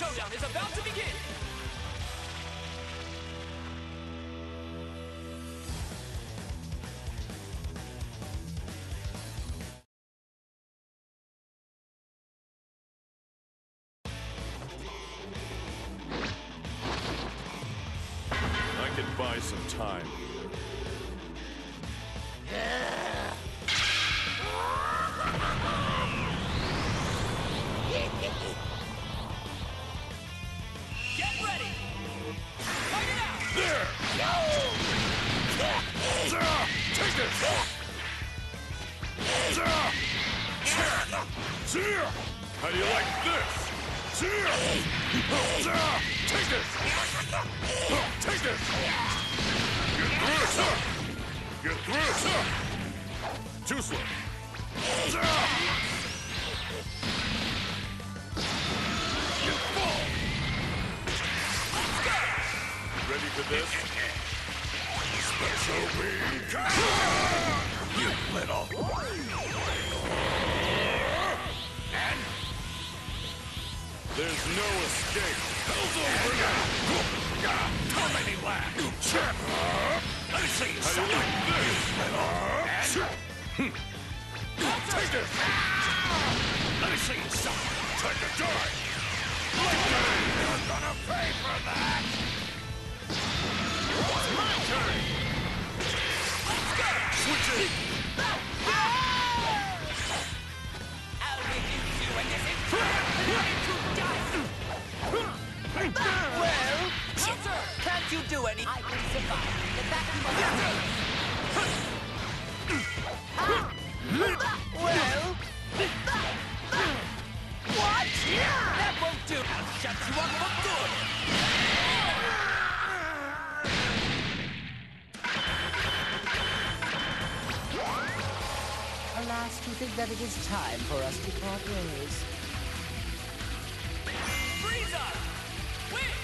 showdown is about to begin! I can buy some time. Get ready! Fight it out! There! Take this! How do you like this? Take this! Take this! Get through, sir! Get through, sir! Too slow. You fall! Ready for this? Special wing! You little... And... There's no escape! Hell's over now! How many laugh? Let me see you something! How do you like this? And... Take this! Let me see you something! Time to die! You're gonna pay for that! It's my turn! Let's go! Switch it! I'll reduce you and this ready to die! Well, counter! Can't you do any? I can survive the vacuum of well... What? That won't do! I'll shut you up for good! Alas, to think that it is time for us to part ways. Frieza! Win!